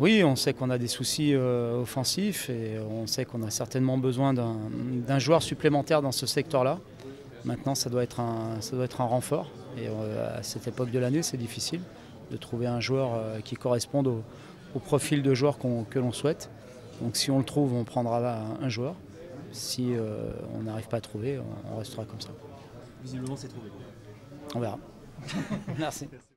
Oui, on sait qu'on a des soucis offensifs et on sait qu'on a certainement besoin d'un joueur supplémentaire dans ce secteur-là. Maintenant, ça doit être un renfort. Et à cette époque de l'année, c'est difficile de trouver un joueur qui corresponde au profil de joueur que l'on souhaite. Donc si on le trouve, on prendra un joueur. Si on n'arrive pas à trouver, on restera comme ça. Visiblement, c'est trouvé. On verra. Merci.